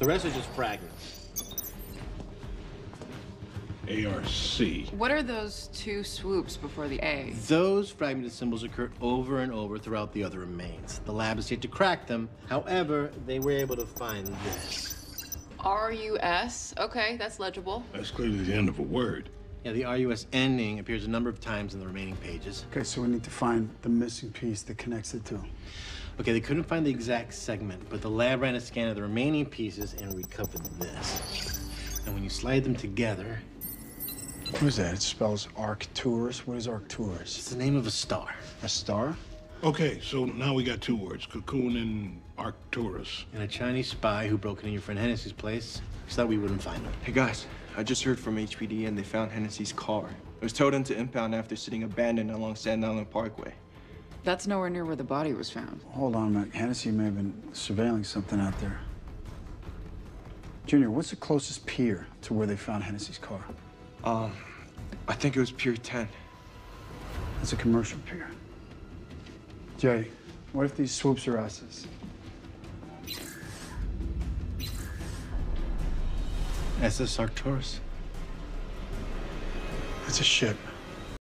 The rest are just fragments. ARC. What are those two swoops before the A? Those fragmented symbols occur over and over throughout the other remains. The lab has yet to crack them. However, they were able to find this. RUS? Okay, that's legible. That's clearly the end of a word. Yeah, the RUS ending appears a number of times in the remaining pages. Okay, so we need to find the missing piece that connects the two. Okay, they couldn't find the exact segment, but the lab ran a scan of the remaining pieces and recovered this. And when you slide them together... What is that? It spells Arcturus. What is Arcturus? It's the name of a star. A star? Okay, so now we got two words, cocoon and Arcturus. And a Chinese spy who broke into your friend Hennessy's place so that we wouldn't find him. Hey guys, I just heard from HPD and they found Hennessy's car. It was towed into impound after sitting abandoned along Sand Island Parkway. That's nowhere near where the body was found. Hold on a minute. Hennessy may have been surveilling something out there. Junior, what's the closest pier to where they found Hennessy's car? I think it was Pier 10. That's a commercial pier. Jay, what if these swoops are S's? SS Arcturus. It's a ship.